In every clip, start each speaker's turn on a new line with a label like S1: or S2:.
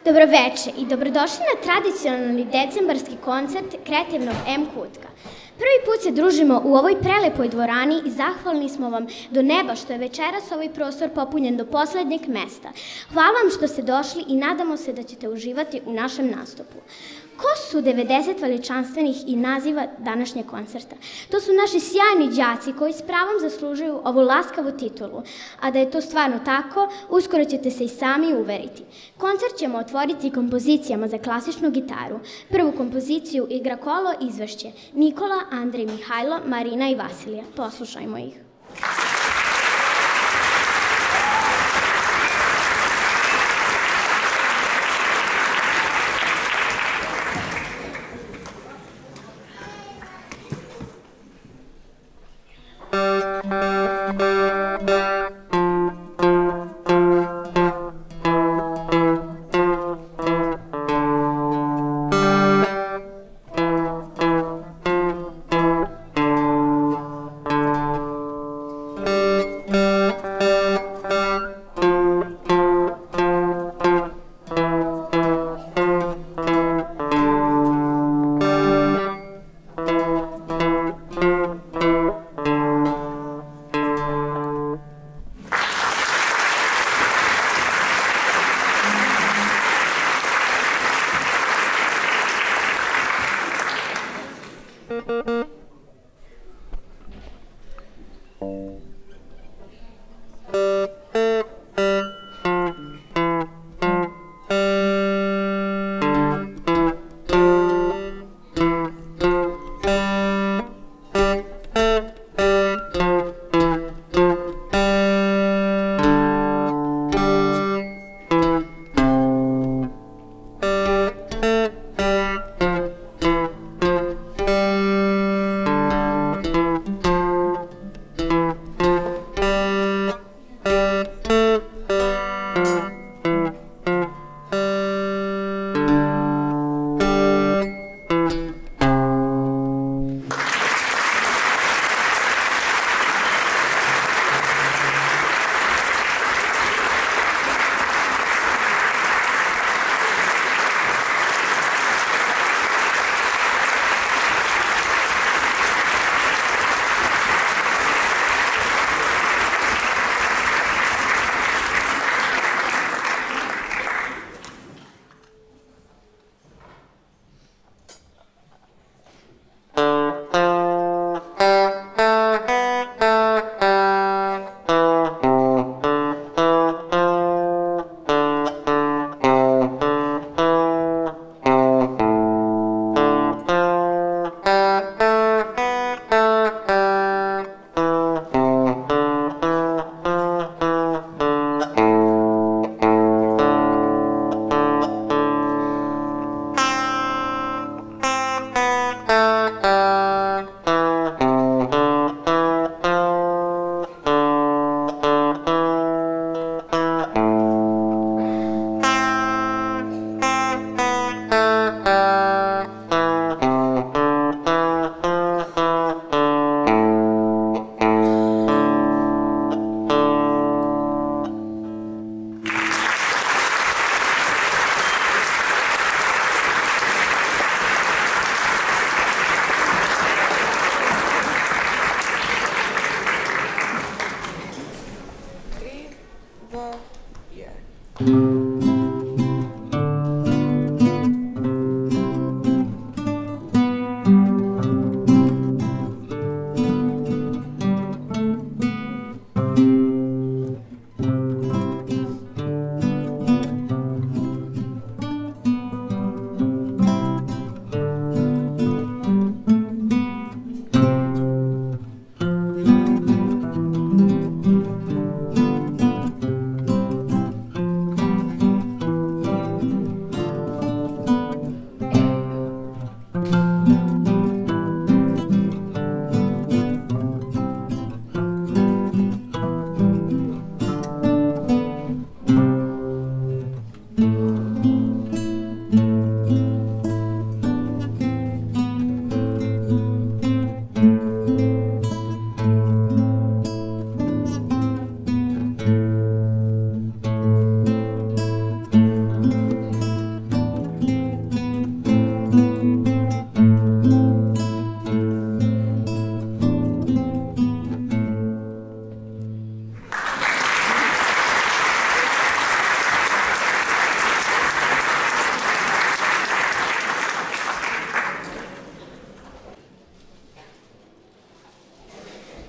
S1: Dobroveče i dobrodošli na tradicionalni decembarski koncert kreativnog M. Kutka. Prvi put se družimo u ovoj prelepoj dvorani i zahvalni smo vam do neba što je večeras ovaj prostor popunjen do poslednjeg mesta. Hvala vam što ste došli i nadamo se da ćete uživati u našem nastupu. Ko su 90 veličanstvenih i naziva današnjeg koncerta? To su naši sjajni đaci koji s pravom zaslužuju ovu laskavu titulu, a da je to stvarno tako, uskoro ćete se i sami uveriti. Koncert ćemo otvoriti kompozicijama za klasičnu gitaru. Prvu kompoziciju igra kolo Izvešće Nikola, Andrej, Mihajlo, Marina i Vasilija. Poslušajmo ih.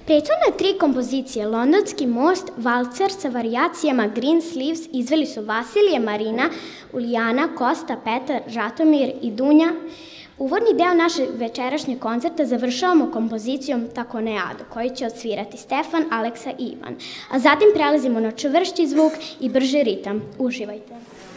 S1: Prethodne 3 kompozicije, Londonski most, valcer sa varijacijama Green Sleeves, izveli su Vasilije, Marina, Ulijana, Kosta, Petar, Žatomir i Dunja. Uvodni deo naše večerašnjeg koncerta završavamo kompozicijom Takoneado, koju će odsvirati Stefan, Aleksa i Ivan. A zatim prelazimo na čvršći zvuk i brži ritam. Uživajte!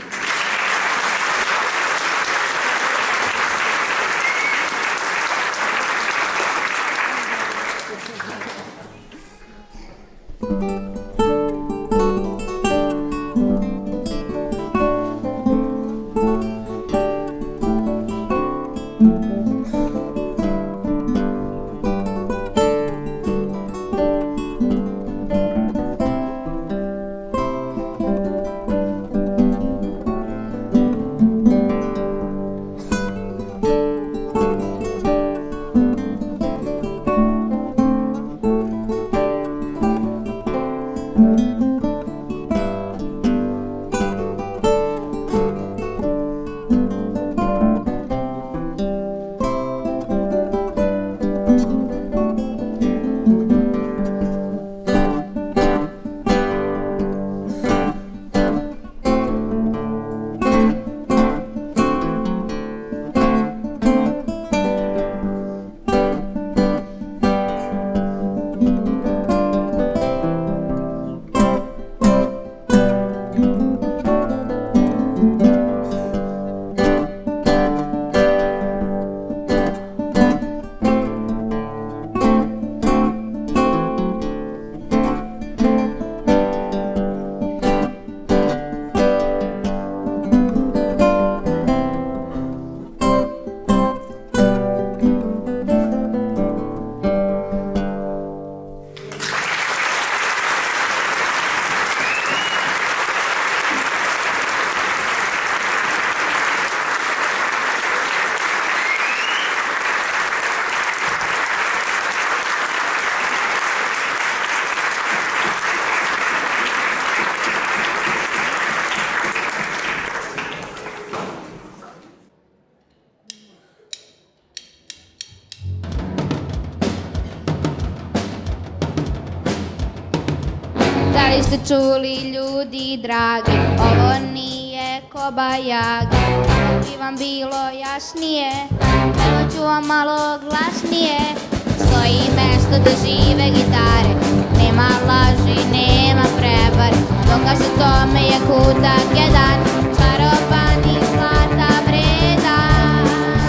S2: Da li ste čuli, ljudi dragi, ovo nije Kobajagi. Bi vam bilo jasnije, evo ću vam malo glasnije. Stoji mesto da žive gitare, nema laži, nema prevare. Dokaz o tome je kutak jedan, čaroban i zlata vredan.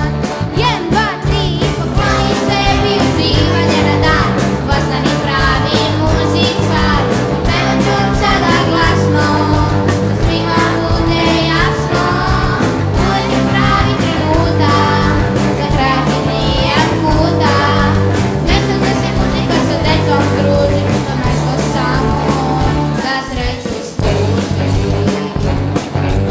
S2: 1, 2, 3, pokloni sebi uživanje na dan, postani pravi muzičar. Pevat ću vam sada glasno, da svima bude jasno. Uvek je pravi trenutak, za kreativnijeg puta. Mesto gde se muzika sa decom druži, to mesto samo za sreću služi.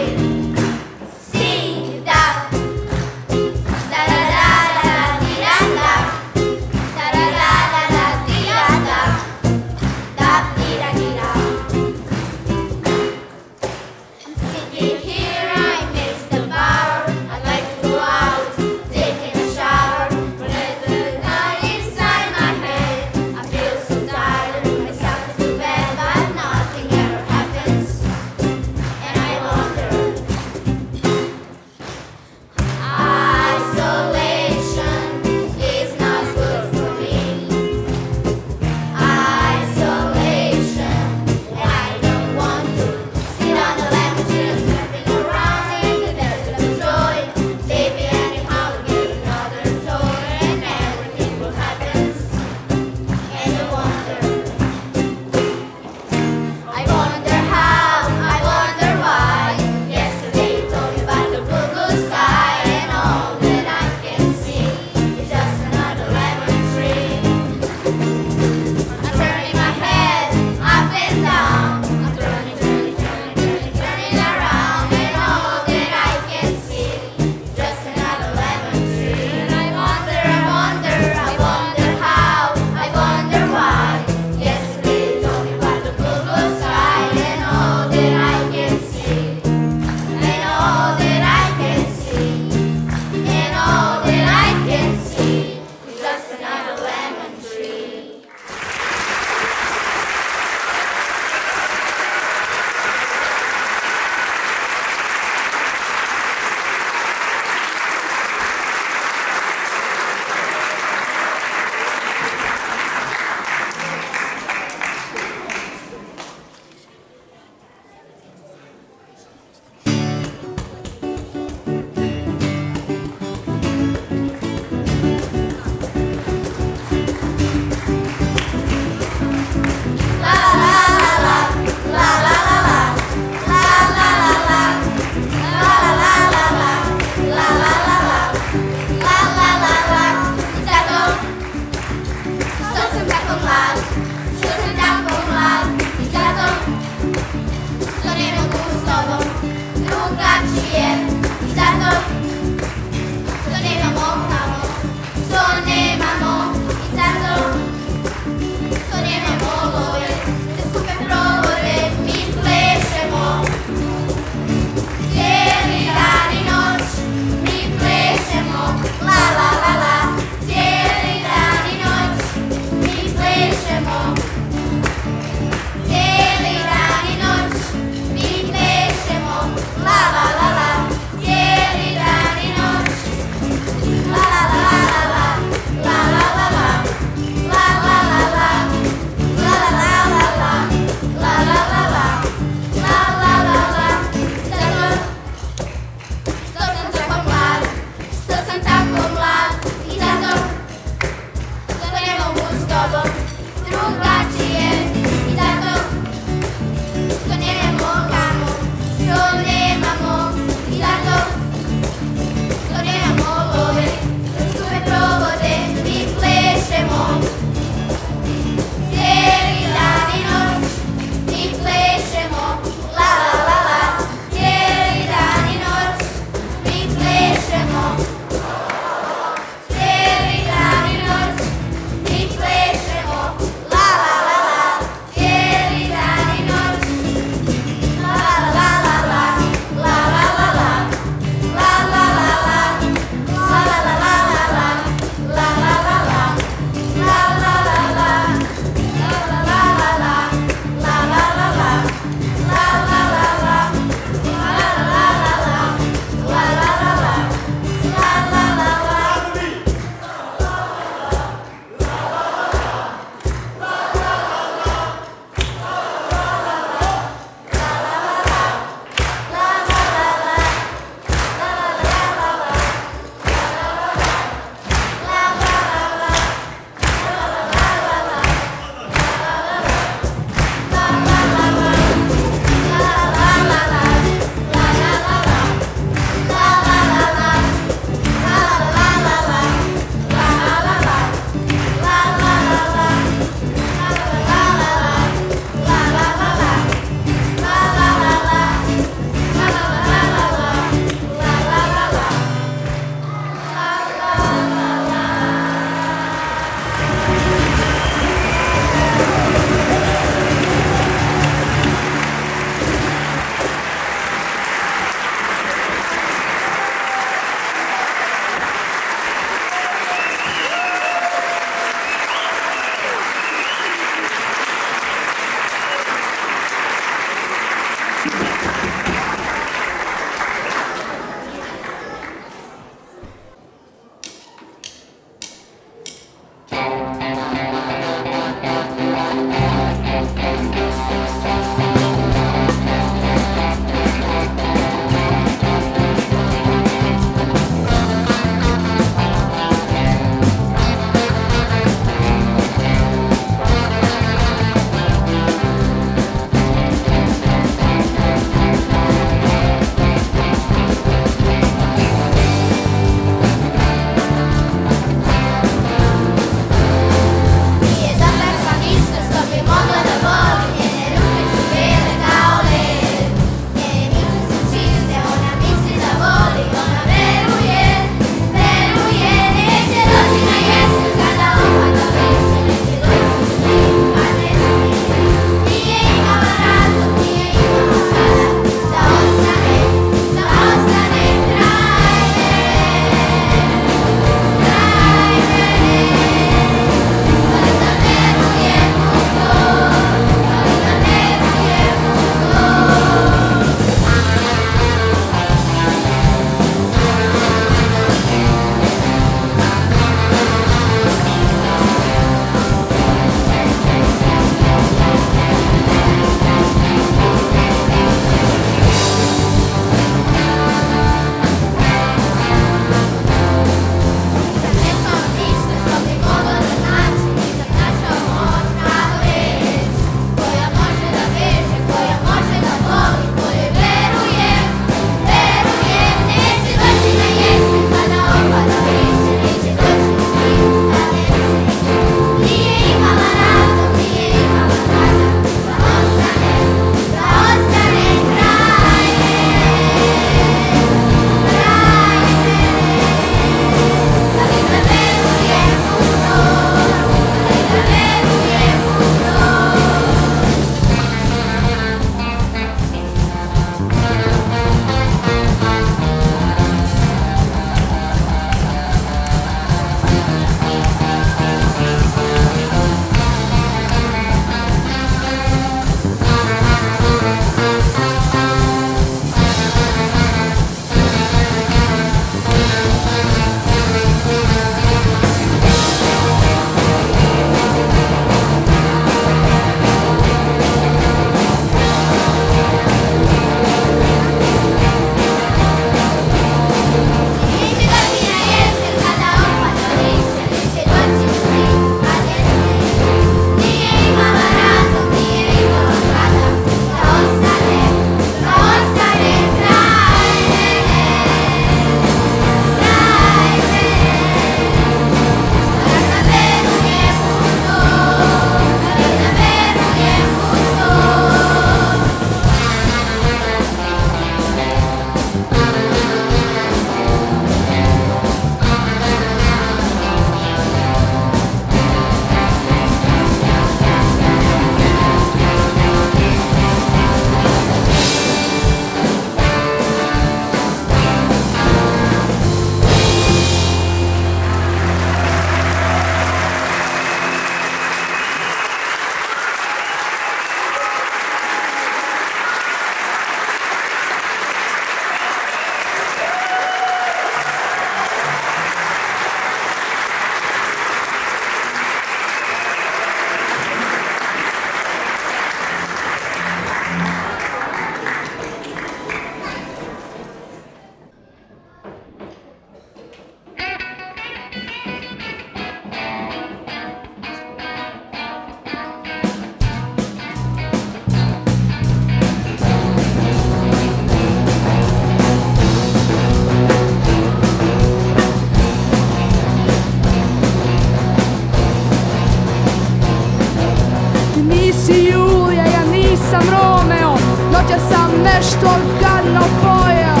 S3: nešto gadno pojeo.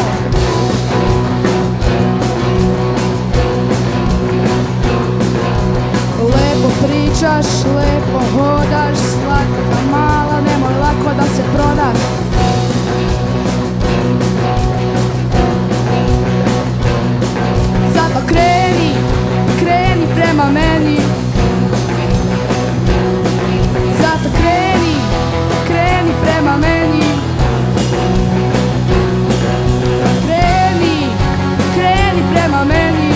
S3: Lepo pričaš, lepo hodaš, slatka mala, nemoj lako da se prodaš. Zato kreni, kreni prema meni. Zato kreni, kreni prema meni. Kreni, kreni prema meni.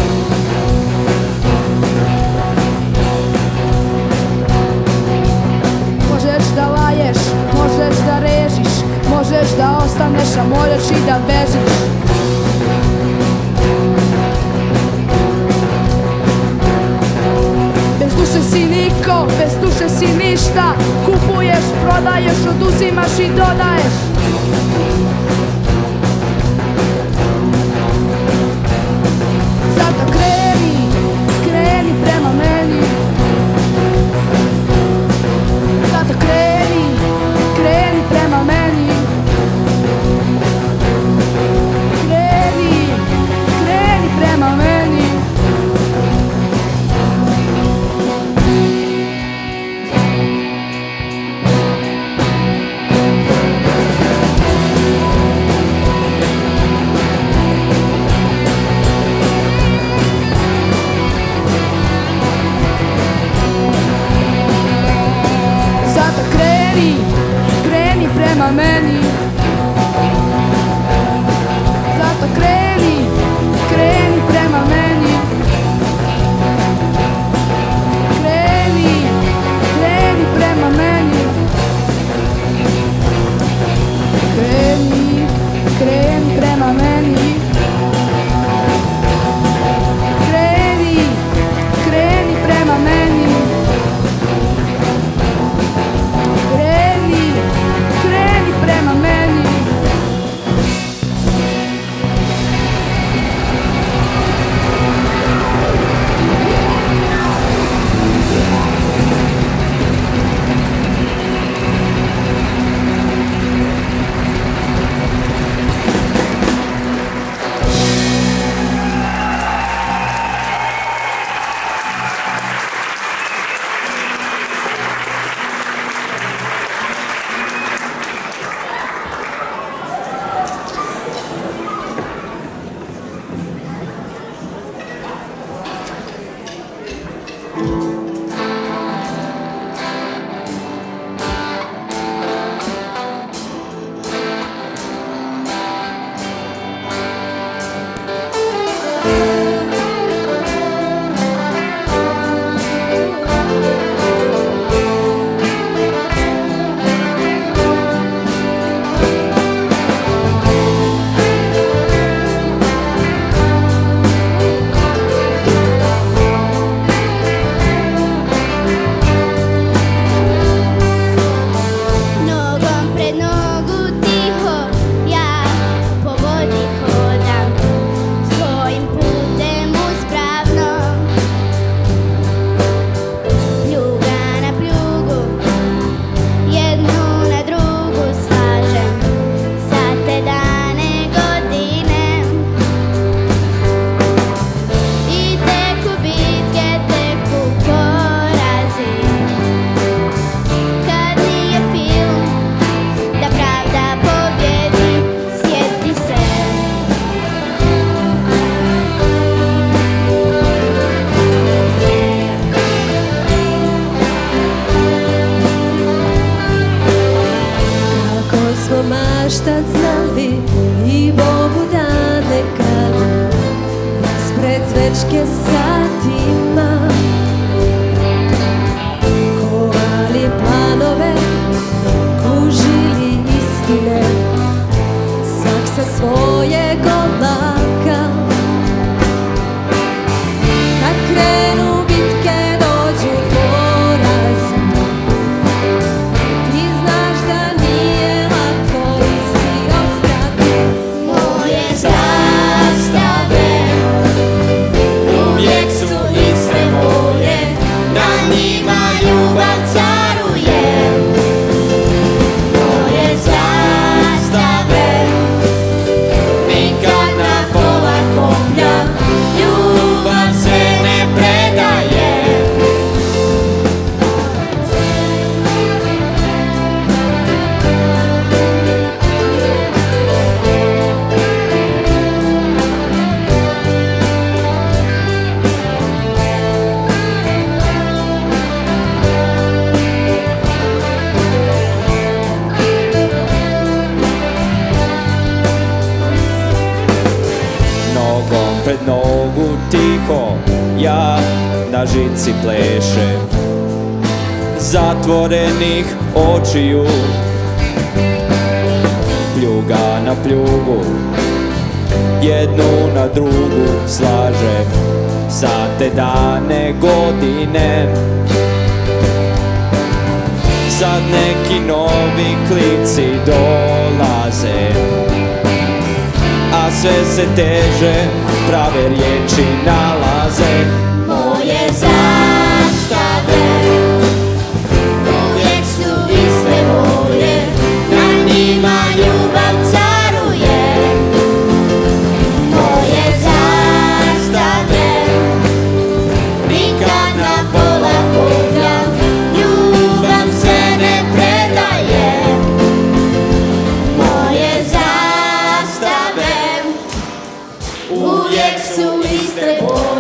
S3: Možeš da laješ, možeš da režiš, možeš da ostaneš, a možeš i da bežiš. Bez duše si niko, bez duše si ništa. Kupuješ, prodaješ, oduzimaš i dodaješ. Zato kreni, kreni prema meni. Zato kreni, kreni prema meni. Kreni, kreni prema meni. Zato kreni, kreni prema meni. Zato kreni, kreni prema meni. Kreni, kreni prema meni. Kreni, kreni prema meni. Kreni, kreni prema meni. Kreni, kreni prema meni.
S4: Maštat znali i Bogu dane krali ispred zvečke satima, kovali planove, kužili istine, svak sa svojeg oblaka. Kad krenu bitke, dođu porazi, ti znaš da nije lako isti ostati. Moje zastave uvijek su iste.
S5: ko ja na žici pleše. Zatvorenih očiju, pljuga na pljugu, jednu na drugu slaže, sate, dane, godine. Sad neki novi klici dolaze, a sve se teže prave riječi nalaze.
S4: Moje zastave uvijek su iste moje, na njima ljubav caruje. Moje zastave nikad na pola polja, ljubav se ne predaje. Moje zastave uvijek su iste boje.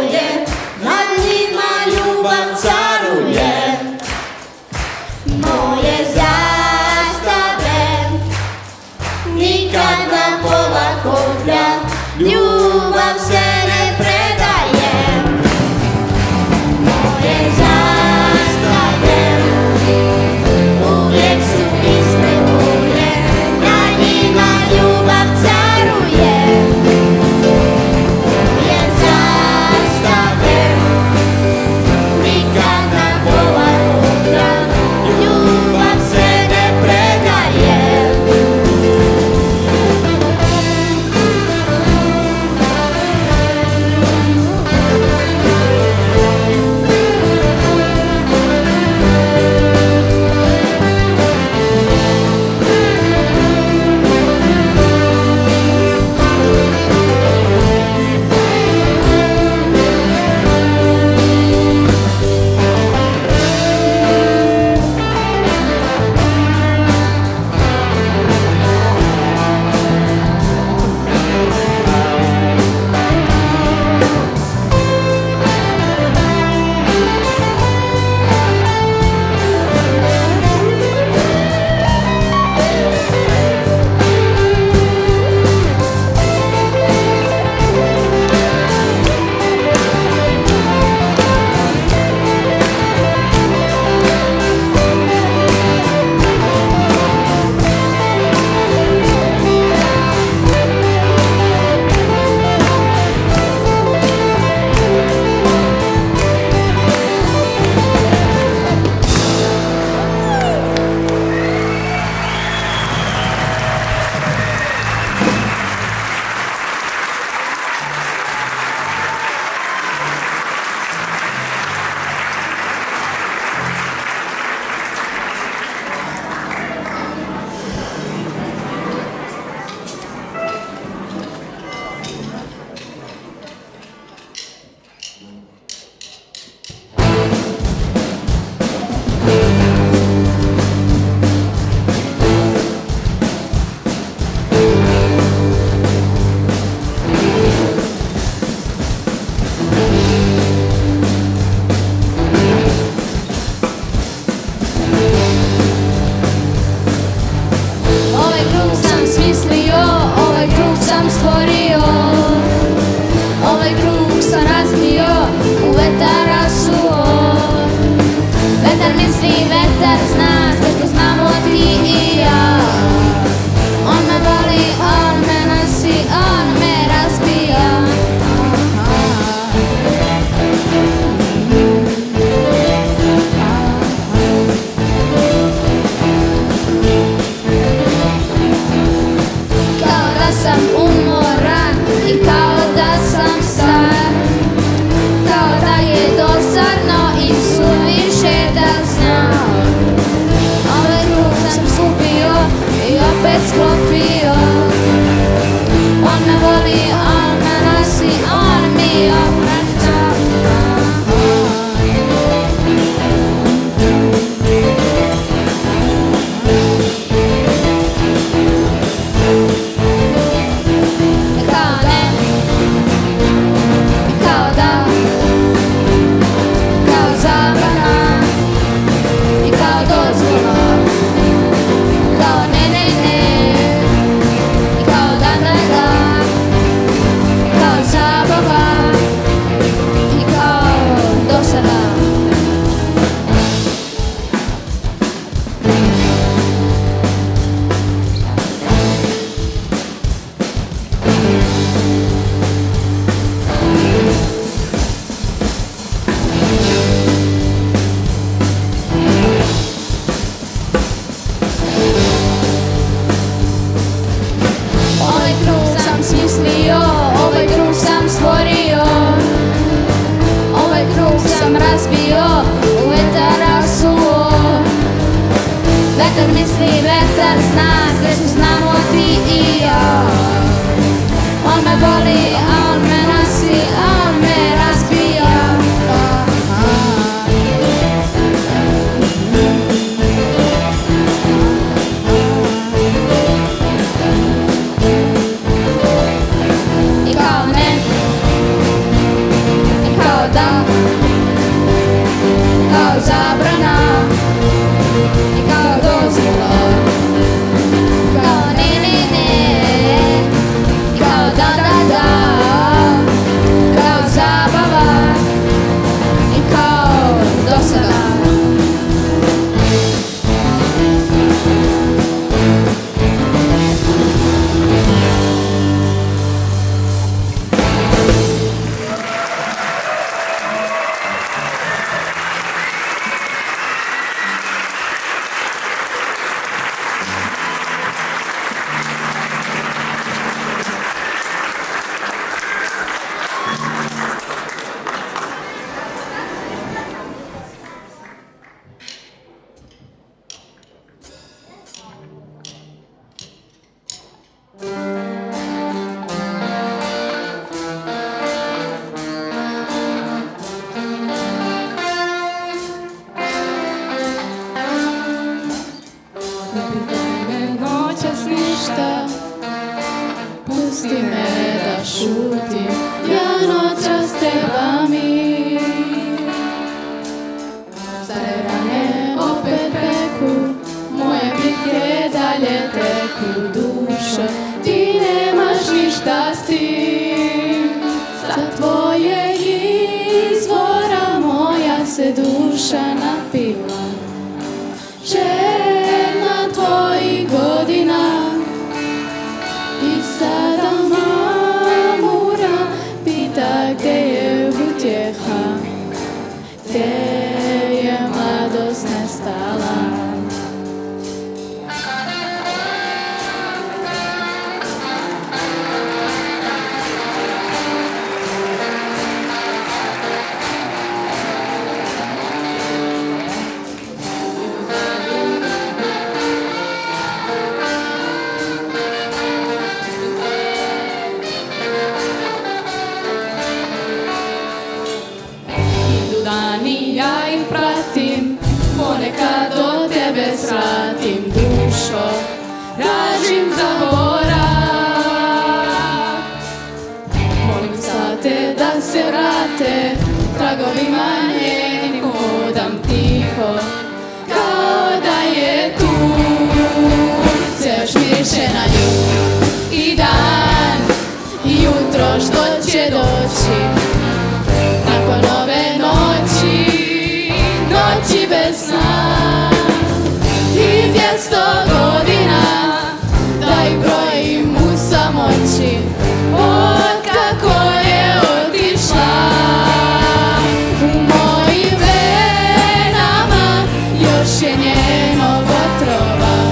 S3: jutro što će doći. Nakon ove noći, noći bez sna i 200 godina da ih brojim u samoći. Od kako je otišla, u mojim venama još je njenog otrova,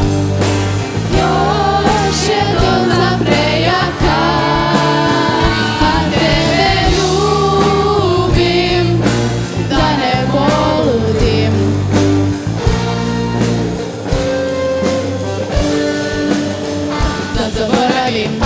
S3: još je doza prejaka, a tebe ljubim da ne poludim. Da zaboravim.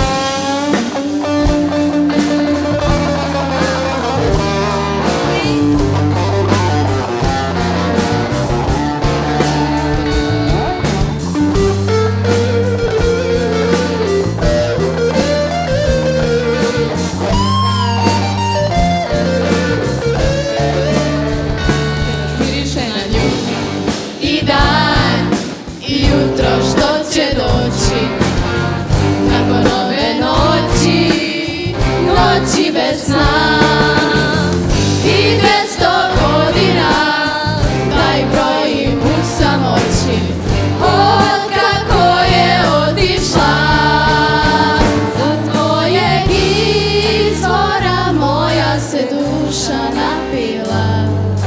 S3: I dan i jutro što će doći. Nakon ove noći, noći bez sna i 200 godina da ih brojim u samoći. Od kako je otišla, od tvojeg izvora moja se duša napila.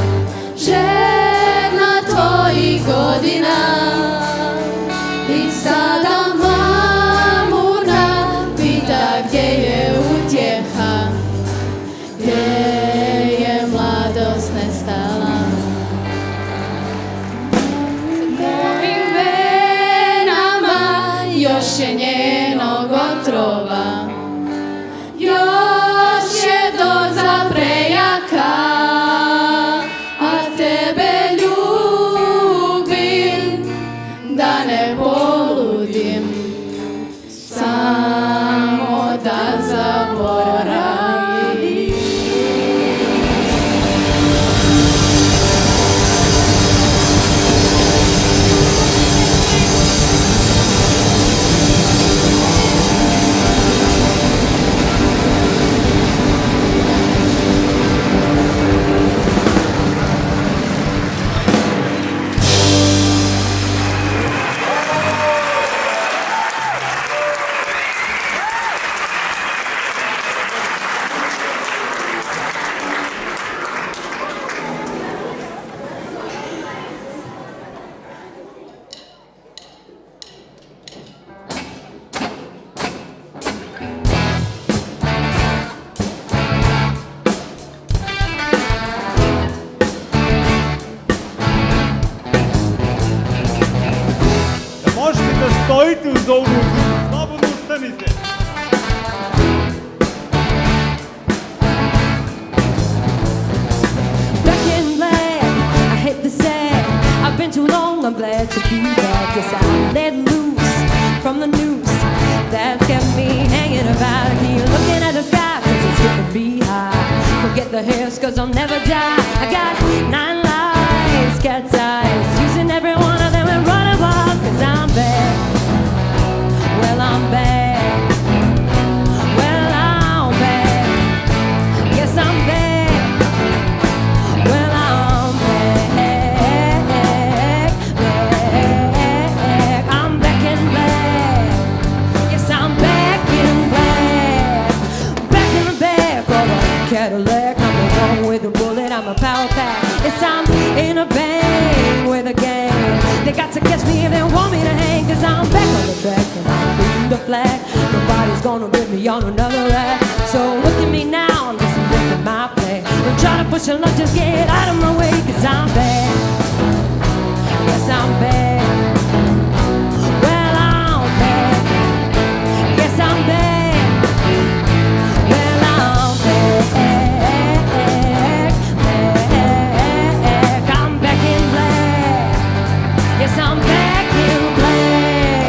S3: Žedna tvojih godina i sada mamuna pita gdje je utjeha, gdje je mladost nestala. Mojim venama još je njenog otrova, još je doza prejaka, a tebe ljubim da ne poludim, samo da zaboravim.
S6: Možete da stojite uz ovu muziku, slobodno ustanite.
S7: Back in black, I hate the sad. I've been too long, I'm glad to be back. Yes, I'm let loose from the noose that's kept me hanging about here, looking at the sky, cause it's getting me high. Forget the hairs, cause I'll never die. I got 9 lives, cat's eyes, using every one of them and running wild, cause I'm back. Well, I'm back. Well, I'm back. Yes, I'm back. Well, I'm back. Back. I'm back in black. Yes, I'm back in black. Back in the back of a Cadillac. I'm the one with the bullet, I'm a power pack. Yes, I'm in a bang with a gang. They got to catch me if they want me to hang, cause I'm back on the track and I'm beating the flag. Nobody's gonna rip me on another rack. So look at me now, listen to my play. Don't try to push a luck, just get out of my way, cause I'm back. Yes, I'm back. Well, I'm back. Yes, I'm back. Well, I'm back. I'm back in black. Yes, I'm back in black.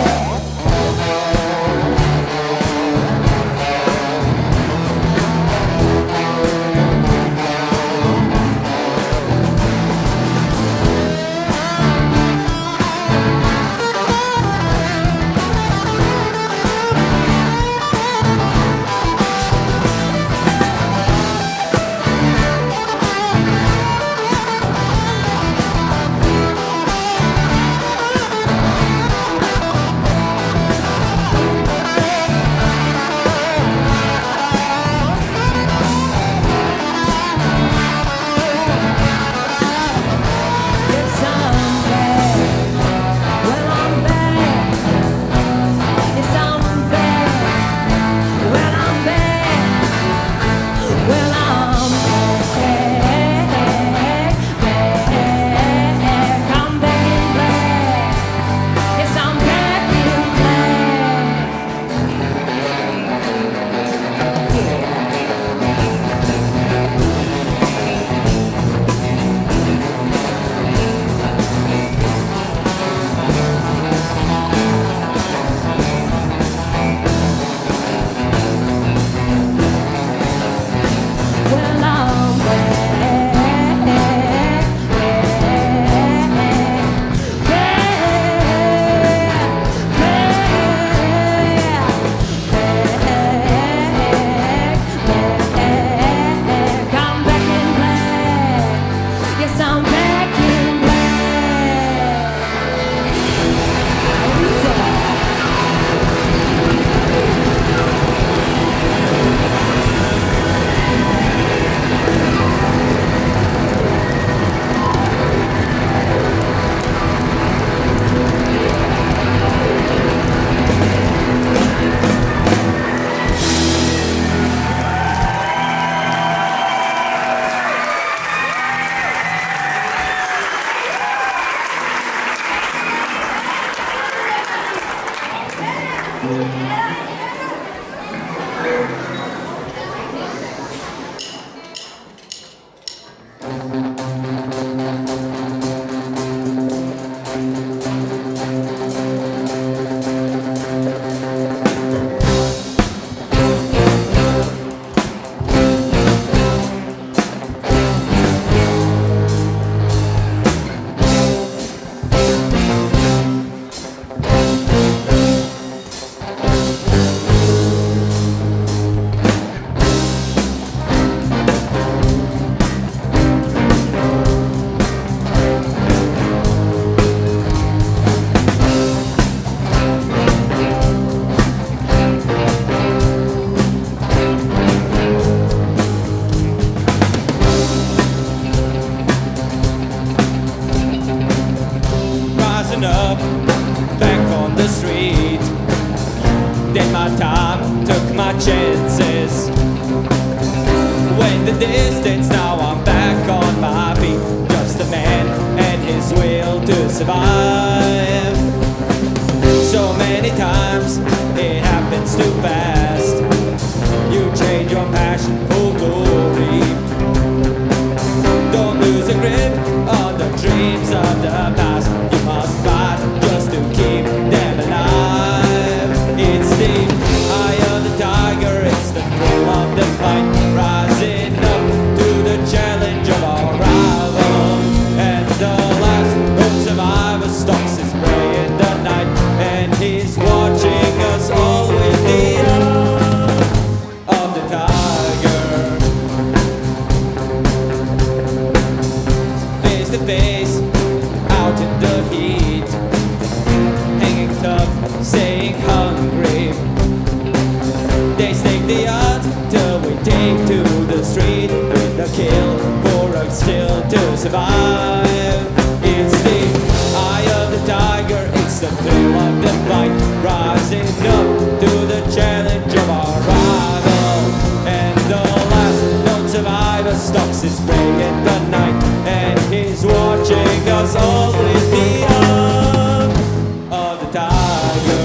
S5: Up back on the street, did my time, took my chances. Went the distance, now I'm back on my feet. Just a man and his will to survive. So many times it happens too fast. You change your passion for glory. Don't lose a grip on the dreams of the past. You must fight just to keep them alive. It's the eye of the tiger, it's the thrill of the fight. Rising up to the challenge of our rival. And the last hope survivor stalks his prey in the night. And he's watching us all with the eye of the tiger. Face to face, out in the heat, hanging tough, staying hungry. They stake the odds till we take to the street with the kill for a skill to survive. It's the eye of the tiger, it's the thrill of the fight. Rising up to the challenge of our rival. And the last known survivor stalks his prey in the night. And he's watching us all with the eye of the tiger.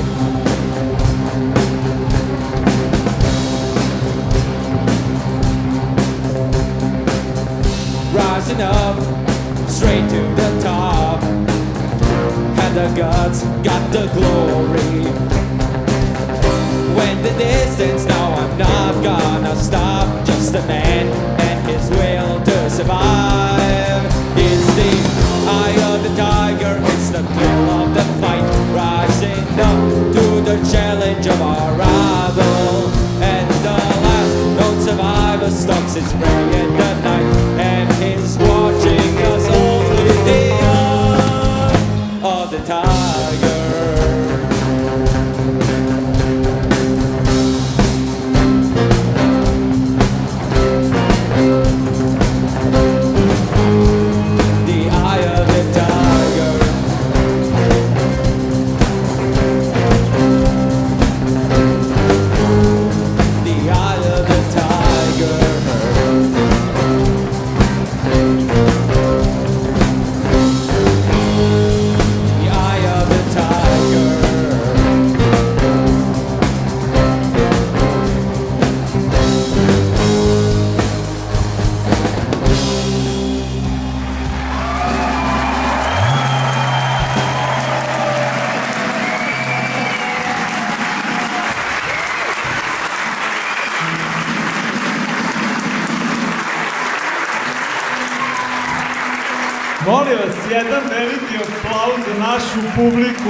S5: Rising up, straight to the top. Had the guts, got the glory. Went the distance, now I'm not gonna stop. Just a man and his will to survive. It's the eye of the tiger, it's the thrill of the fight. Rising up to the challenge of our rival. And the last known survivor stalks his prey in the night. And he's watching us all with the eye of the tiger.
S6: Molim vas, jedan veliki aplauz za našu publiku.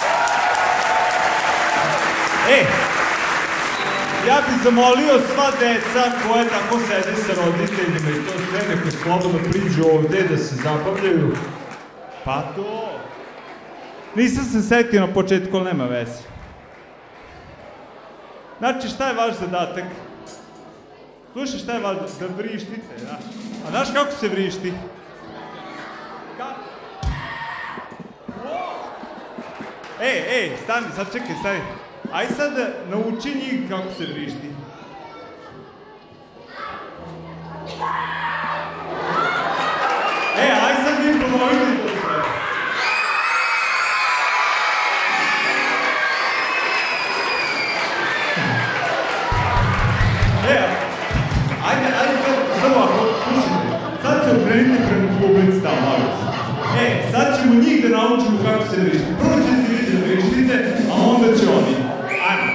S6: Ja bih zamolio sva deca koje tako sede sa roditeljima i to sve neko slobodno priđu ovde da se zabavljaju. Pa to. Nisam se setio na početku, ali nema veze. Znači, šta je vaš zadatak? Slušaj, šta je vaš da vrištite, da? A znaš kako se vrišti? Stani, sad čekaj, stani. Aj sad nauči njih kako se vrišti. Aj sad njih ponoviti to sve. Ajde, sad ovako, slušajte. Sad okrenite prema publici tamo, molim vas. Sad ćemo njih da naučimo kako se vrišti. Prvo ćete vidjeti da vrištite, a onda će oni. Ajmo.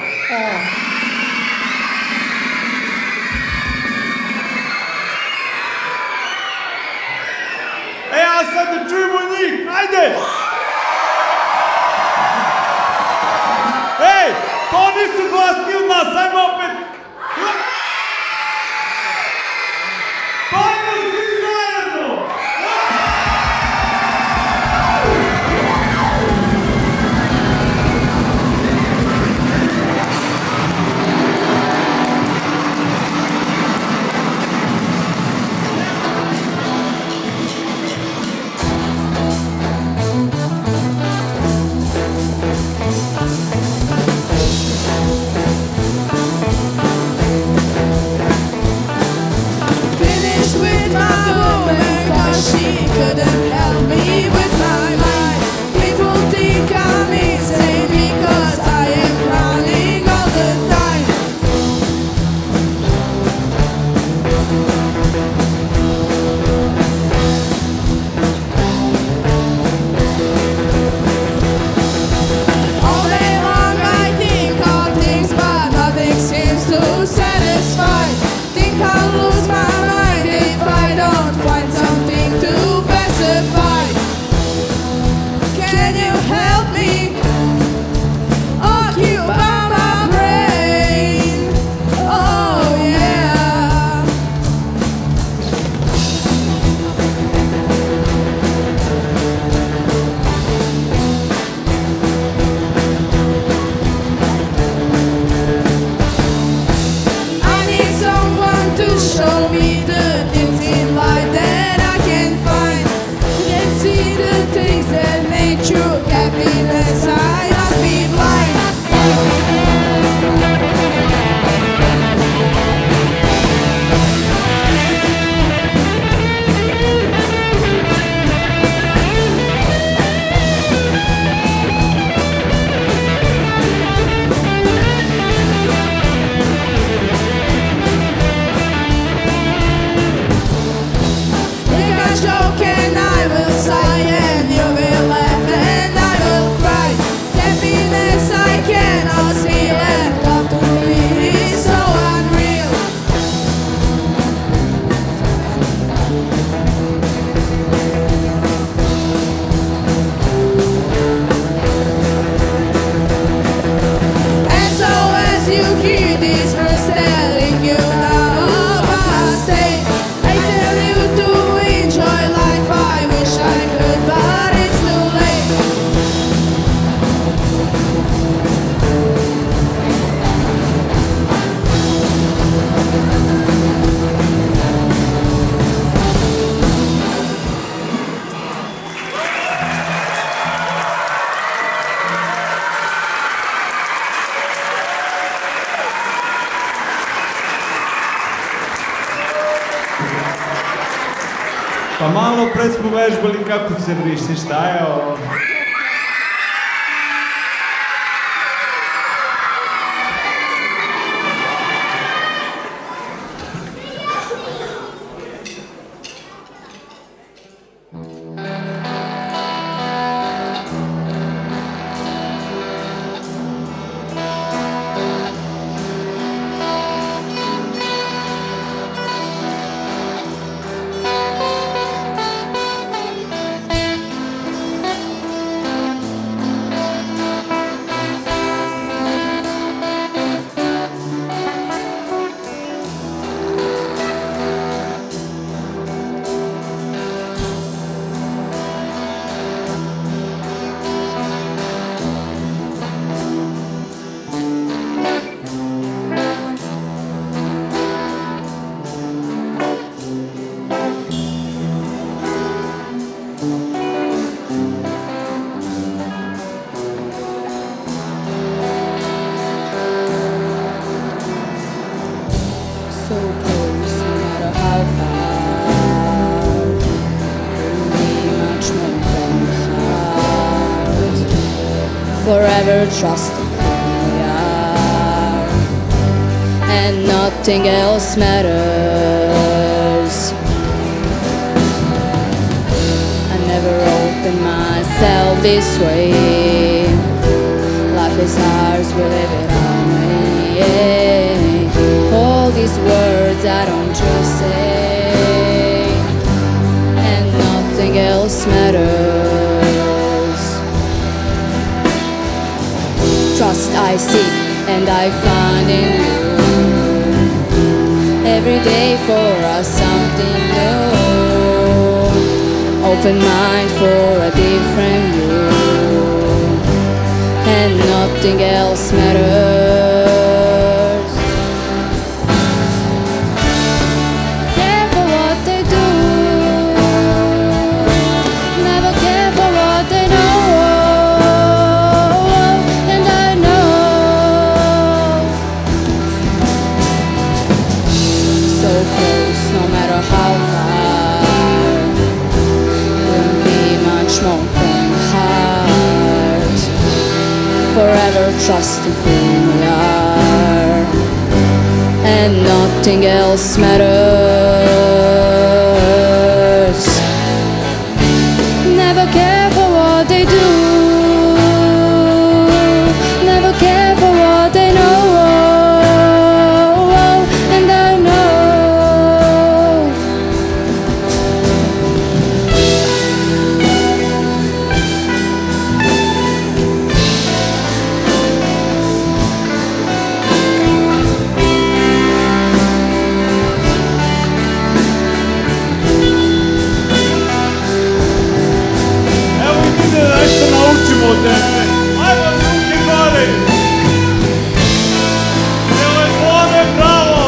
S6: A sad da čujemo njih, ajde! To nisu glasni od nas, ajmo opet! Ajmo svi zajedno!
S3: Couldn't help me with my mind. People think I'm insane because I am crying all the time. All day long I think of things, but nothing seems to satisfy. Think I'll lose my mind if I don't find something to pacify. Can you help me? Occupy my brain. Oh yeah. I need someone to show me the things in life that I can find. Can see the things that make true happiness. I must be blind. Think I joke and I will sigh and you will laugh and I will cry. Happiness I cannot see and love to me is so unreal. And so as you hear these words telling you now must stay, I tell you to enjoy life. I wish I could, but it's too late.
S6: Pa malo pre smo vežbali kako se vrišti, šta je ovo?
S8: Forever trust who we are, and nothing else matters. this way. Life is ours, we live it our way. All these words I don't just say, and nothing else matters. Trust I seek and I find in you. Every day for us something new. Open mind for a different view, and nothing else matters. Care for what they do, never care for what they know. And I know, so close no matter how far, wouldn't be much more from the heart. Forever trusting who we are, and nothing else matters. Never care for what they do, never care for what they know. And I know,
S6: Evo mi da nešto naučimo od tebe. Ajmo drugi gori. Telefone bravo.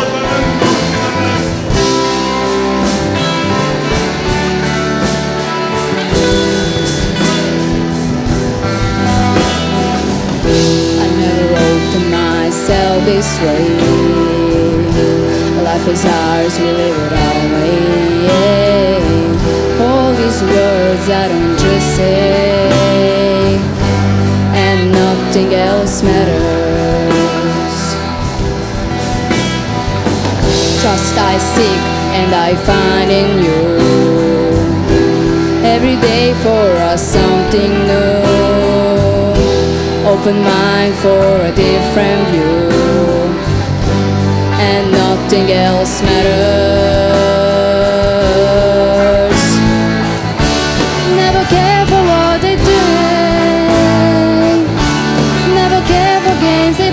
S8: I never wrote to myself this way. Life is ours, we live it our way. All these words I don't just say, and nothing else matters. Trust I seek and I find in you. Every day for us something new. Open mind for a different view, and nothing else matters. Never care for what they do, never care for games they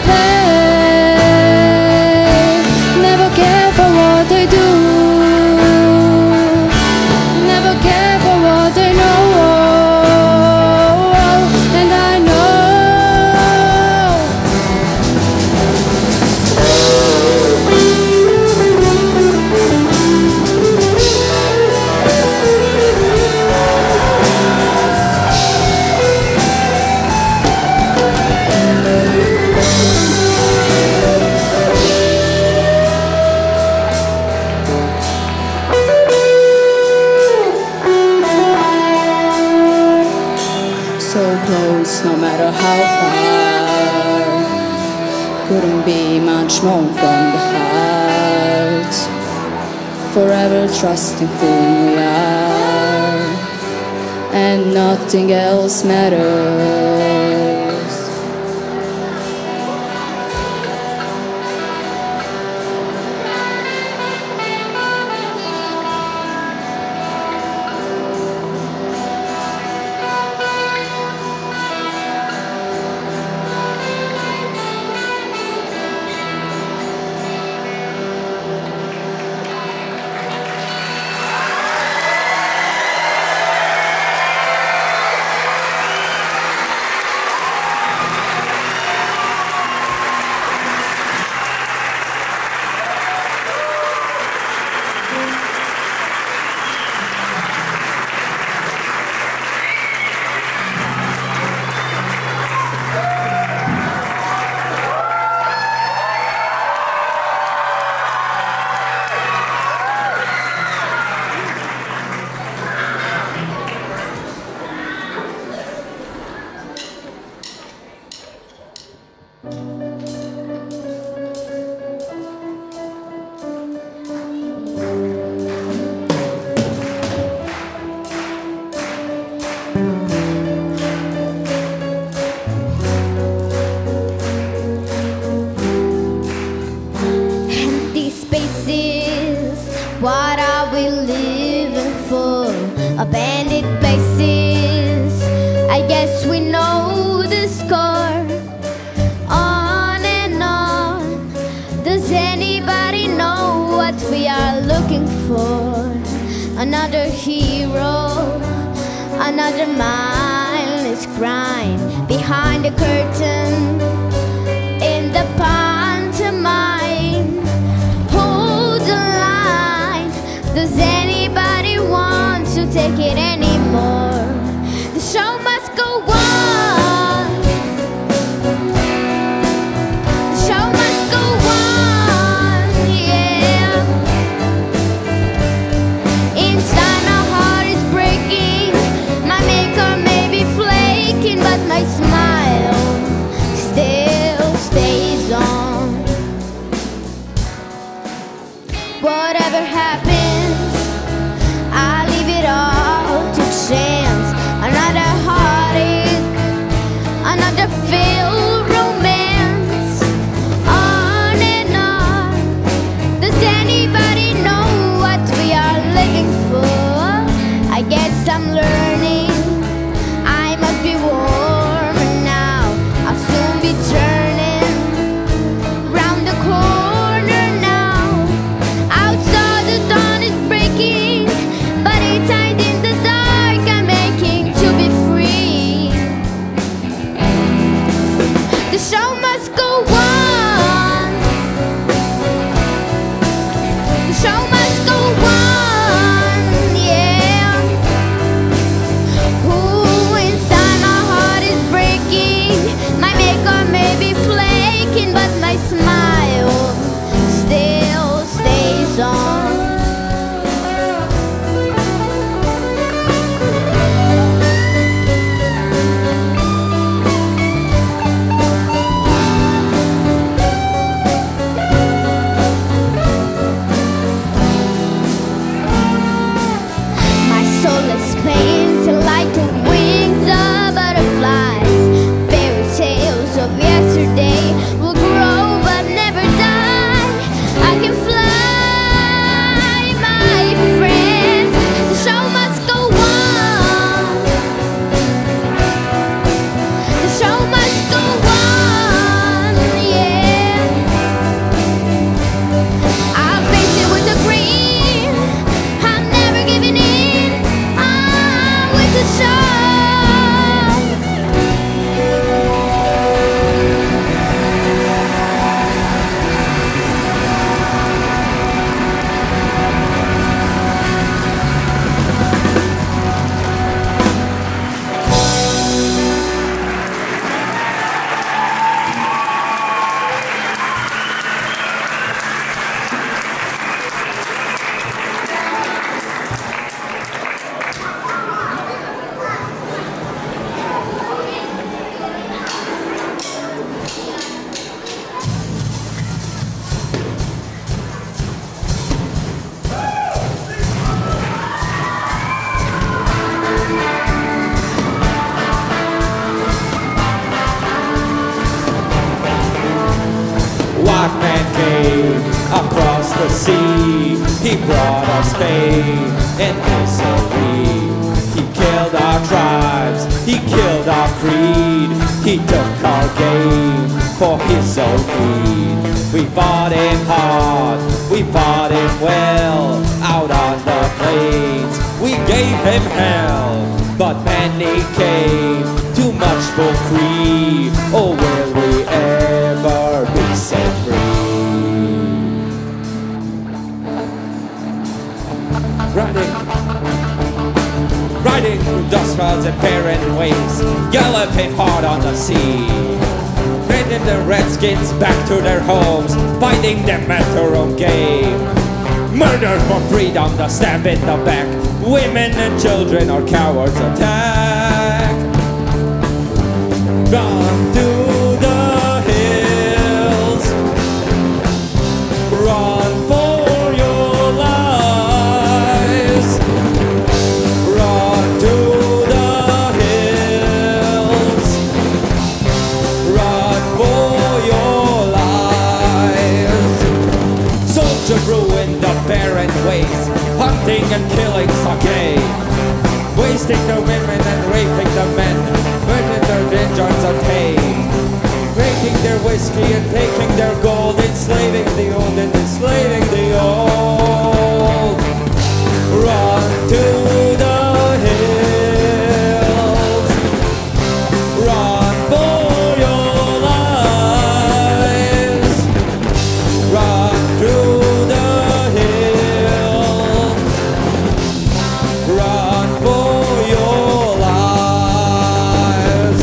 S8: play, never care for what they do, never care for what they know. And I know, so close no matter how far, couldn't be much more from the heart. Forever trusting who we are, and nothing else matters.
S1: abandoned places. I guess we know the score. On and on. Does anybody know what we are looking for? Another hero, another mindless crime behind the curtain in the pantomime. Hold the line. Does anybody want to take it anymore? The show must go on. The show must go on, yeah. Inside my heart is breaking. My makeup may be flaking, but my smile still stays on. Whatever happens, I leave it all to chance. Another heartache, another failed romance. On and on. Does anybody know what we are looking for? I guess I'm learning. I must be warmer now. I'll soon be turning round the corner now. Outside the dawn is breaking, but inside in the dark I'm aching to be free. The show must go on. The show must go on, yeah. Ooh, inside my heart is breaking. My makeup may be flaking, but my smile still stays on. My soul is painted like the wings of butterflies. Fairy tales of yesterday will grow but never die. I can fly, my friends. The show must go on. The show must go on, yeah. I'll face it with a grin. I'm never giving in. With the show.
S5: White man came across the sea. He brought us pain and misery. He killed our tribes, he killed our creed. He took our gain for his own need. We fought him hard, we fought him well. Out on the plains, we gave him hell. But many came, too much for free. Oh, will we ever be set free? Riding through dust clouds and barren waves, galloping hard on the sea. Bringing the redskins back to their homes, fighting them at their own game. Murder for freedom, the stab in the back. Women and children our cowards attack. Run to the hills, run for your lives. Run to the hills, run for your lives. Soldier ruined the barren ways, hunting and killing's a game. molesting the women and raping the men, burning their vengeance on hay, drinking their whiskey and taking their gold, enslaving the old and enslaving the old. Run to the hills, run for your lives, run through the hills, run for your lives.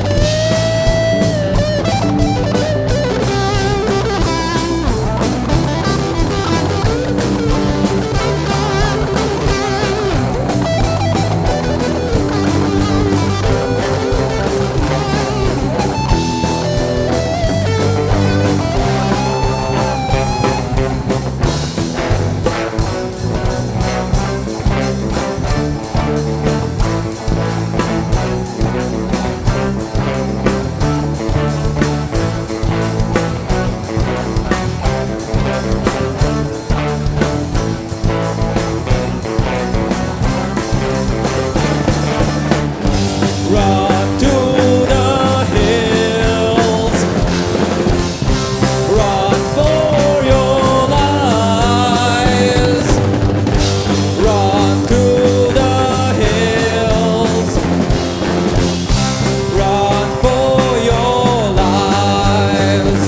S5: Run to the hills, run for your lives, run to the hills, run for your lives,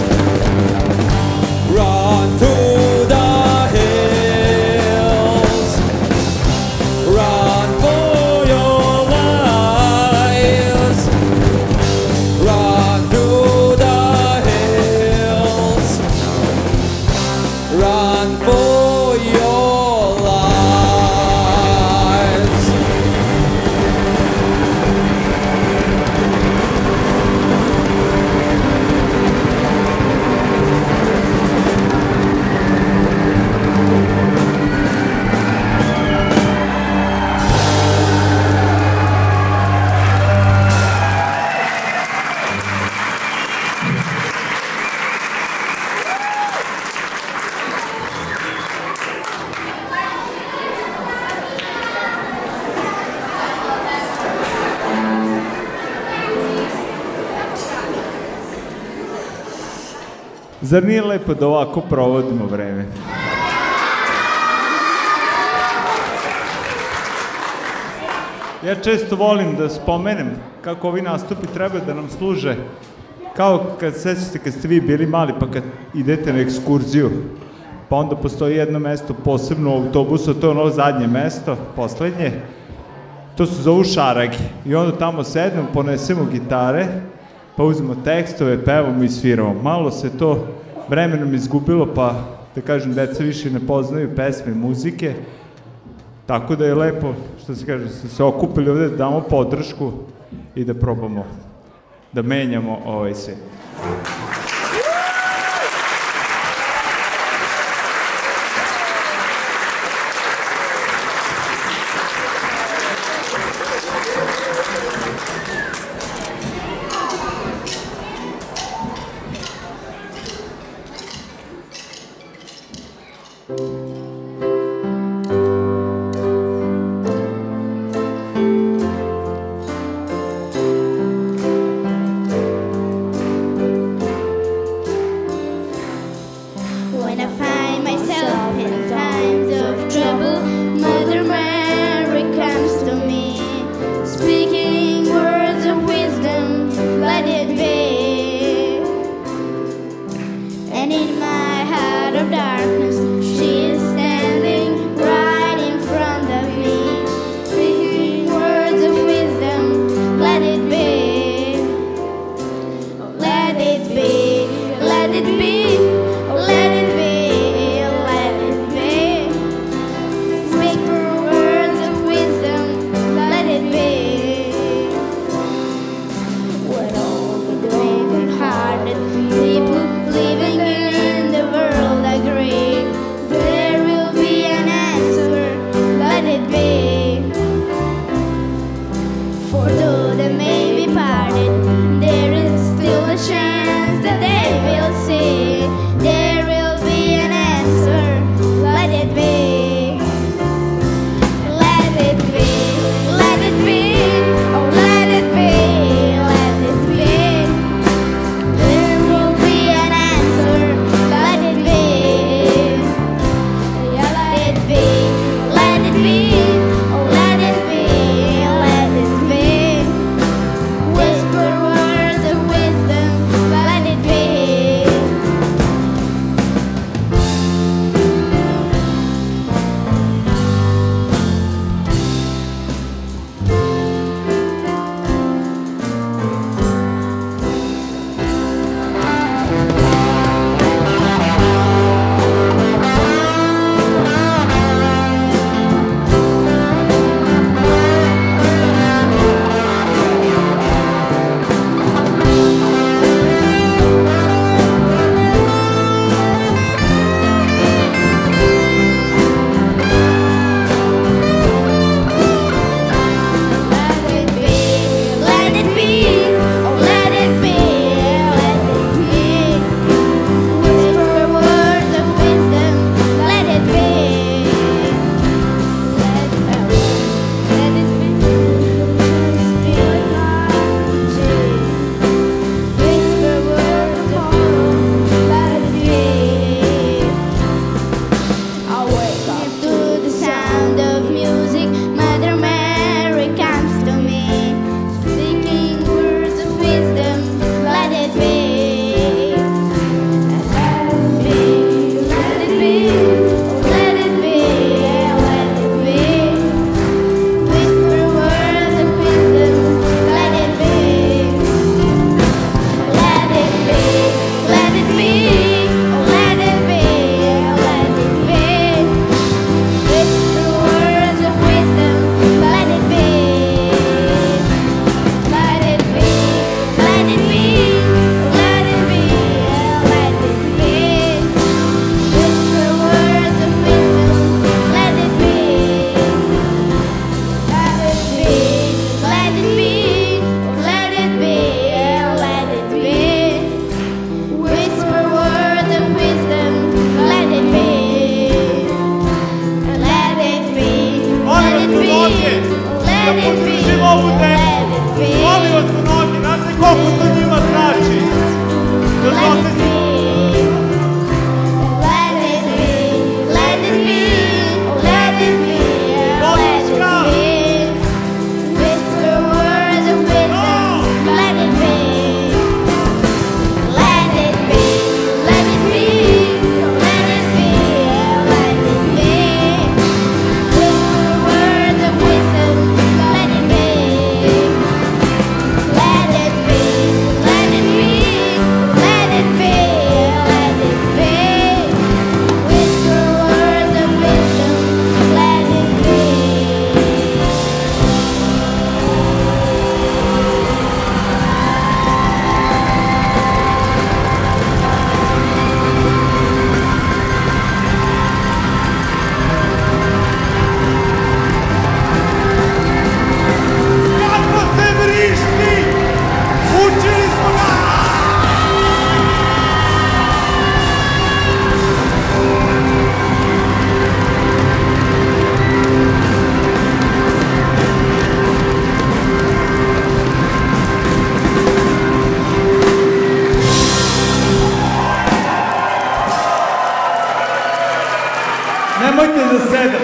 S5: run to the hills, run for your lives, run to the hills, run for your lives.
S6: Zar nije lepo da ovako provodimo vreme? Ja često volim da spomenem kako ovi nastupi treba da nam služe kao kad sećate kad ste vi bili mali pa kad idete na ekskurziju pa onda postoji jedno mesto posebno u autobusu, to je ono zadnje mesto, poslednje, to se zovu šaragi i onda tamo sedemo, ponesemo gitare pa uzmemo tekstove, pevamo i sviramo. Malo se to vremenom izgubilo pa da kažem deca više ne poznaju pesme, muzike, tako da je lepo što se kaže, ste se okupili ovde da damo podršku i da probamo da menjamo ovaj svet. podržimo ovu decu. Molim vas u nogi, znate koliko to njima znači. Dozvolite. Nemojte da sedam.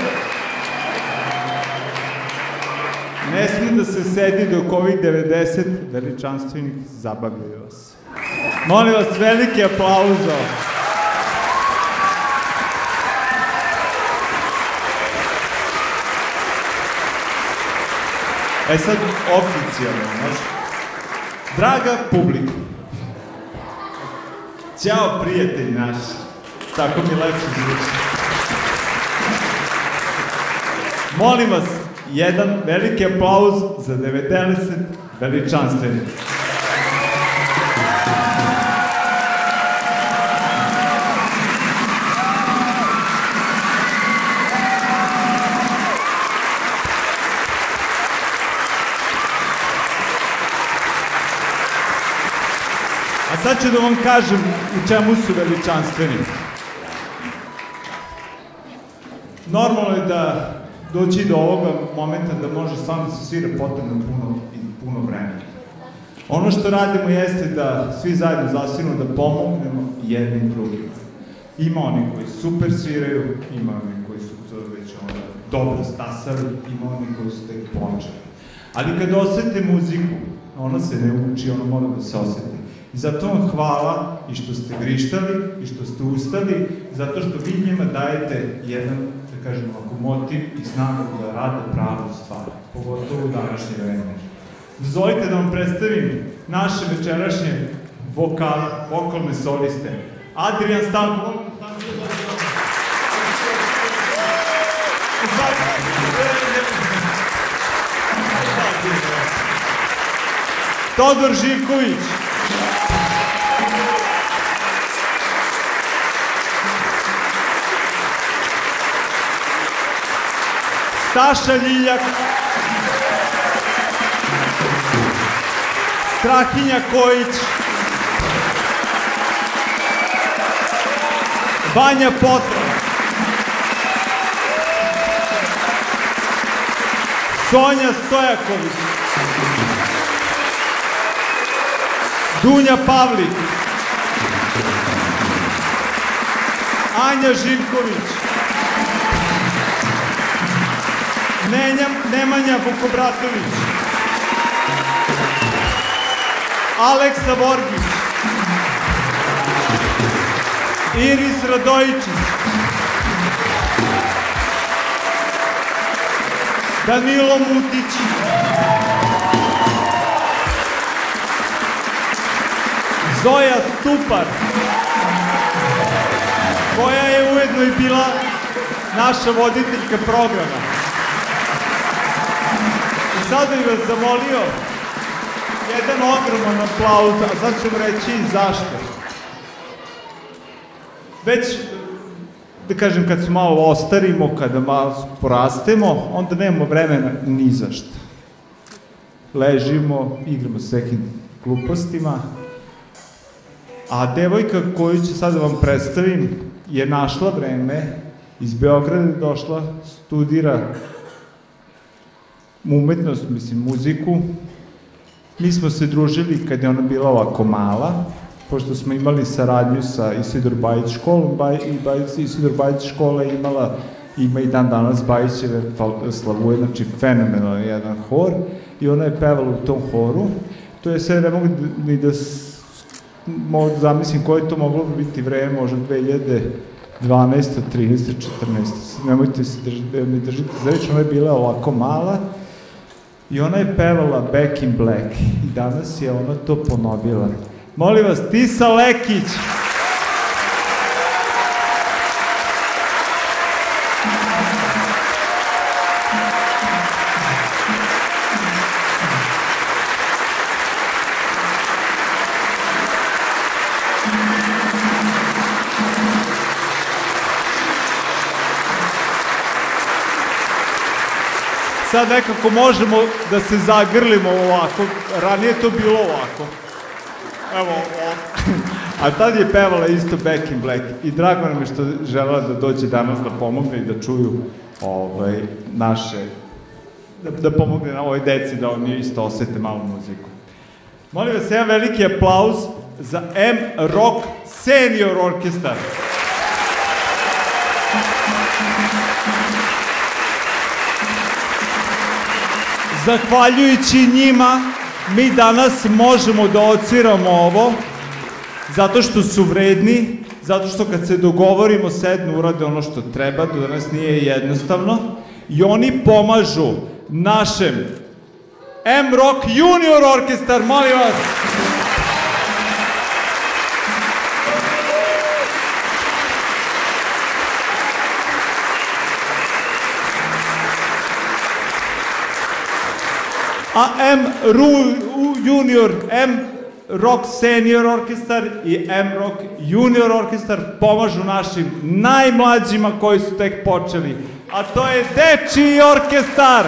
S6: Ne smije da se sedi dok ovih 90 veličanstvenih zabavljaju vas. Molim vas, veliki aplauz za ovo. E sad, oficijalno, znaš. Draga publika. Ćao, prijatelji naši. Tako mi lepše zvuči. Molim vas, jedan veliki aplauz za 90 veličanstvenih. A sad ću da vam kažem u čemu su veličanstveni. Normalno je da doći do ovoga momenta da može stvarno se svira potrebno puno vremena. Ono što radimo jeste da svi zajedno zasviramo, da pomognemo jednim drugima. Ima oni koji super sviraju, ima oni koji su to već dobro stasali, ima oni koji su tek počeli. Ali kad osete muziku, ona se ne uči, ona mora da se oseti. I zato vam hvala i što ste vrištali, i što ste ustali, zato što vi njima dajete jedan, da kažem, motiv i snagu da rade pravu stvar, pogotovo u današnje vreme. Dozvolite da vam predstavim naše večerašnje vokalne soliste. Adrian Stanko. Todor Živković. Staša Ljiljak, Strahinja Kojić, Vanja Potran, Sonja Stojaković, Dunja Pavlić, Anja Živković, Nemanja Vukobratović, Aleksa Vorgić, Iris Radojičić, Danilo Mutić, Zoja Stupar, koja je ujedno i bila naša voditeljka programa. I sad bih vas zamolio jedan ogroman aplauz, a sad ću vam reći i zašto. Već, da kažem, kad se malo ostarimo, kada malo porastemo, onda nemamo vremena ni za šta. Ležimo, igramo s nekim glupostima, a devojka koju ću sad da vam predstavim je našla vreme, iz Beograda je došla, studira umetnost, mislim, muziku. Mi smo se družili kad je ona bila ovako mala, pošto smo imali saradnju sa Isidor Bajić školom, i Isidor Bajić škola je ima i dan danas Bajićeve slavuje, znači fenomenalan jedan hor, i ona je pevala u tom horu. To je sve, ne mogu ni da zamislim koje je to moglo biti vreme, možda 2012, 13, 14, nemojte se mi držite za reč, ona je bila ovako mala i ona je pevala Back in Black i danas je ona to ponovila. Molim vas, Tisa Lekić! Sad nekako možemo da se zagrlimo ovako, ranije to bilo ovako. Evo ovako. A tad je pevala isto Back in Black i drago nam je što želela da dođe danas da pomogne i da čuju naše, da pomogne na ovoj deci da oni isto osete malu muziku. Molim vas, jedan veliki aplauz za M-Rock Senior Orkestar. Zahvaljujući njima, mi danas možemo da odsviramo ovo, zato što su vredni, zato što kad se dogovorimo, sednu, urade ono što treba, do danas nije jednostavno, i oni pomažu našem M-Rock Junior Orkestar, molim vas! A M-Rock Senior Orkestar i M-Rock Junior Orkestar pomažu našim najmlađima koji su tek počeli, a to je Dečiji orkestar!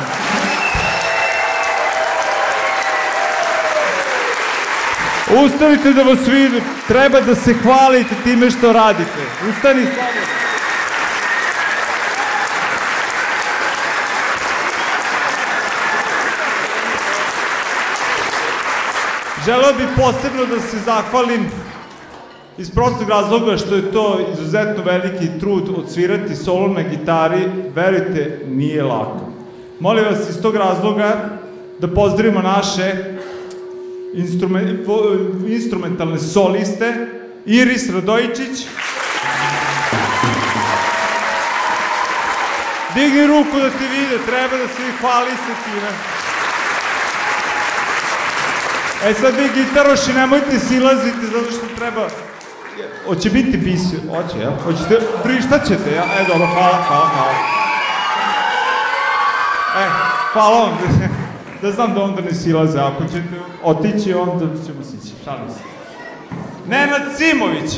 S6: Ustanite da vas vidi, treba da se hvalite time što radite. Ustani slabo. Želeo bih posebno da se zahvalim iz prostog razloga što je to izuzetno veliki trud odsvirati solo na gitari, verujte, nije lako. Molim vas iz tog razloga da pozdravimo naše instrumentalne soliste, Iris Radojičić. Digni ruku da te vide, treba da se hvali se time. E sad vi gitaroši nemojte silaziti zato što treba... Hoće biti bisi, hoće, ja? Hoćete, šta ćete, ja? E, dobro, hvala. Hvala vam, da znam da onda ne silaze, ako ćete otići, onda ćemo sići, šalim se. Nenad Simović!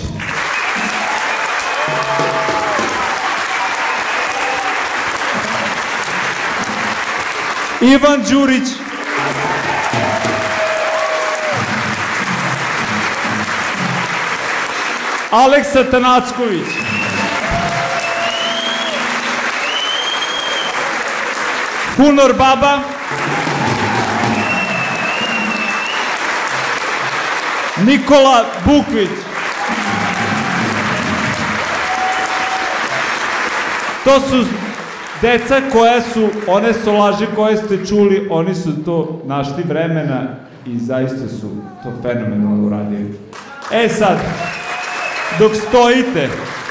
S6: Ivan Đurić! Aleksa Tanacković. Hunor Baba. Nikola Bukvić. To su deca koja su, one solaže koje ste čuli, oni su to našli vremena i zaista su to fenomenalno uradili. E sad, dok stojite,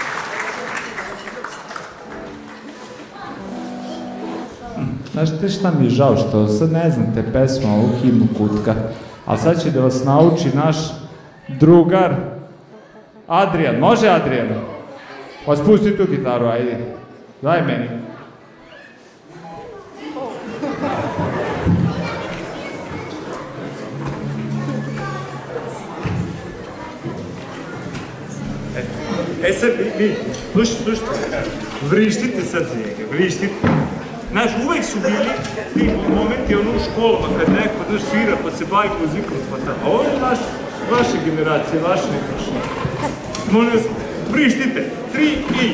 S6: znaš šta mi je žao, što sad ne znate pesmu, ovu himnu Kutka, ali sad će da vas nauči naš drugar Adrian. Može, Adrian? Pa spusti tu gitaru, ajde. Daj meni. E sad, vi, slušajte, vrištite sad za njega, vrištite. Znaš, uvek su bili ti momenti ono u školama kad neko, znaš, svira pa se bavi muzikom, pa tako. A ovo je vaše generacije, vaše nekrošnje. Molim vas, vrištite, 3 i...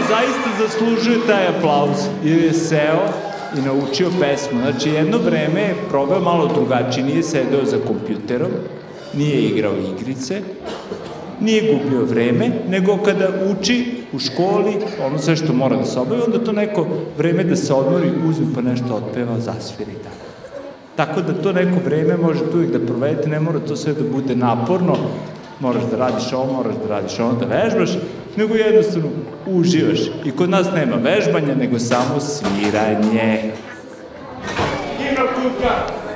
S6: zaista zaslužuje taj aplauz, jer je seo i naučio pesmu. Znači, jedno vreme je probao malo drugačije, nije sedeo za kompjuterom, nije igrao igrice, nije gubio vreme, nego kada uči u školi, ono sve što mora da se obavi, onda to neko vreme da se odmori, uzme pa nešto otpeva, zasvira i tako. Tako da to neko vreme možete uvijek da provedete, ne mora to sve da bude naporno, moraš da radiš ovo, moraš da radiš ono, da vežbaš, nego jednostavno uživaš. I kod nas nema vežbanja, nego samo sviranje. Ima kuka!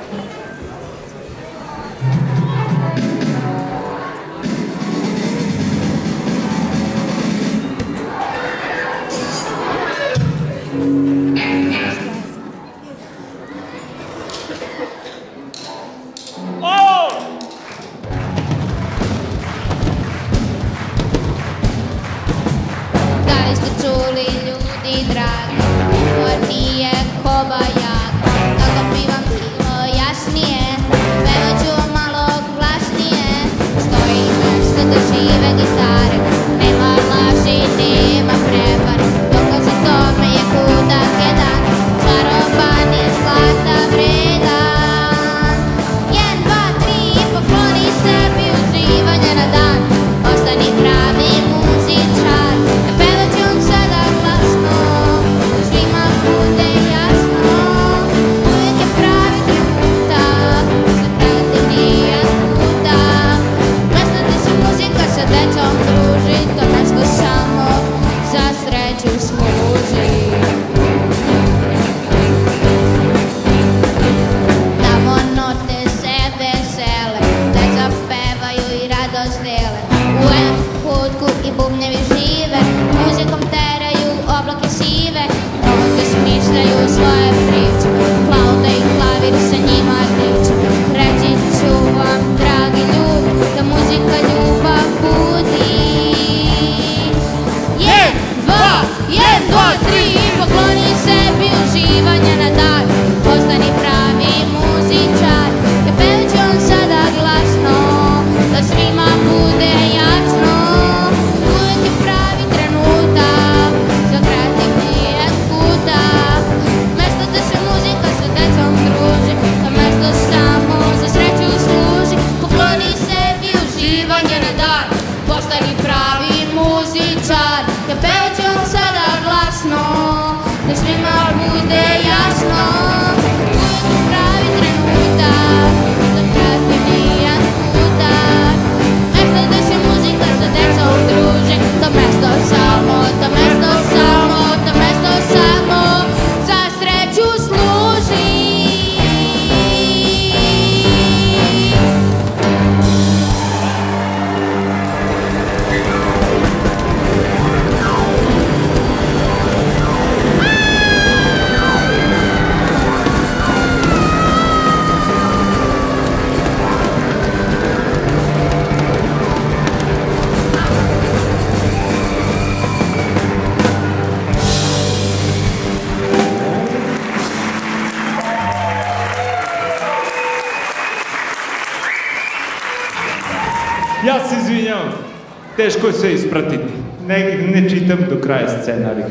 S6: Ja se izvinjavam, teško je sve ispratiti. Ne čitam do kraja scenarija.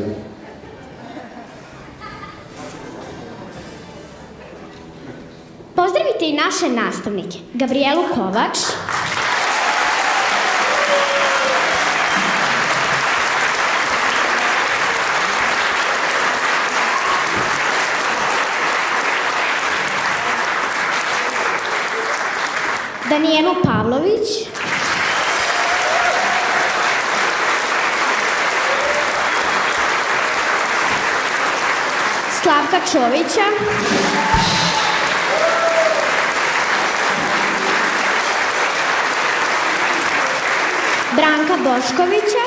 S1: Pozdravite i naše nastavnike, Gabrijelu Kovač, Danijelu Pavlović, Slavka Čovića, Branka Boškovića,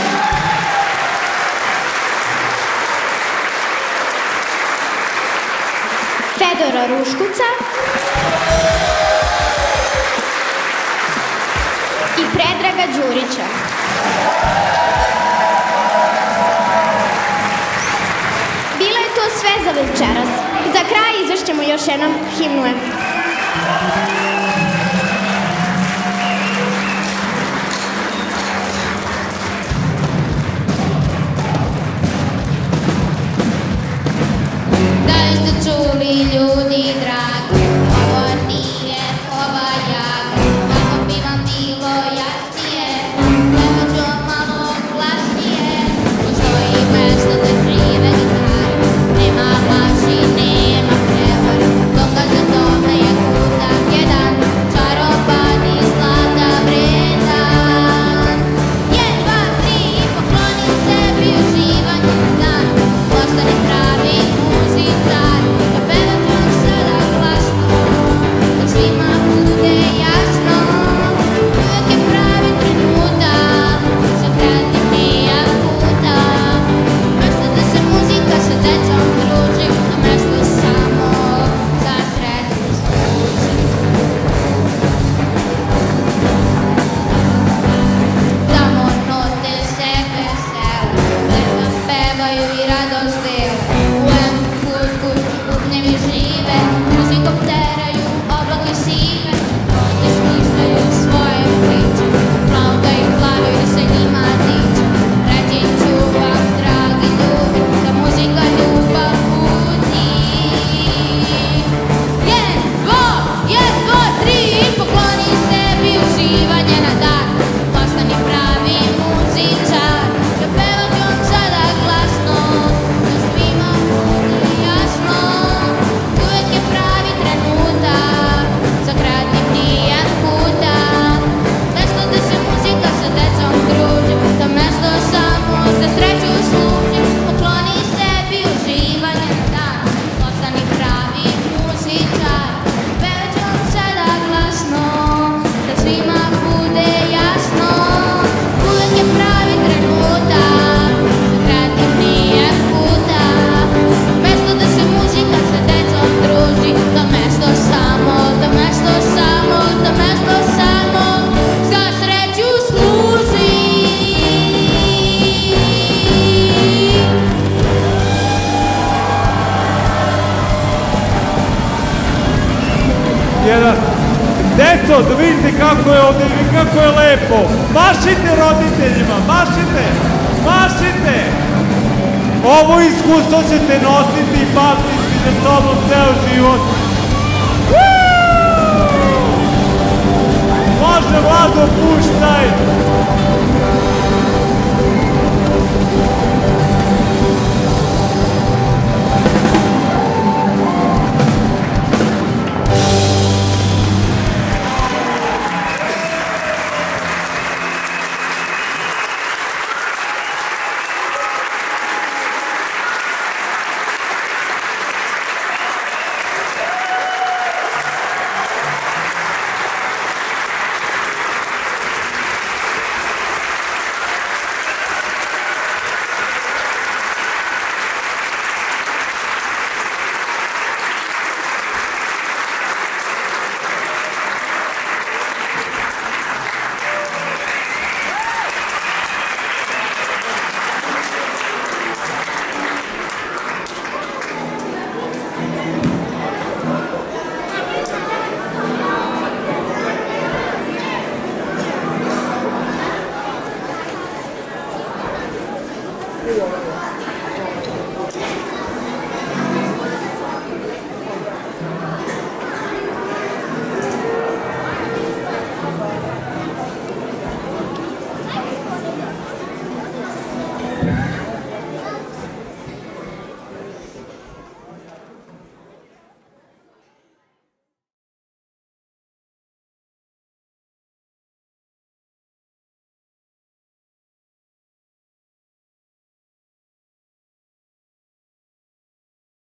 S1: Fedora Ruškuca i Predraga Đurića. Bilo je to sve za večeras. Za kraj izvešćemo još jednom himnu.
S6: da vidite kako je ovde i kako je lepo. Mašite roditeljima, mašite, mašite. Ovo iskustvo ćete nositi i pamtiti za sobom ceo život. Može, Vlado, puštaj.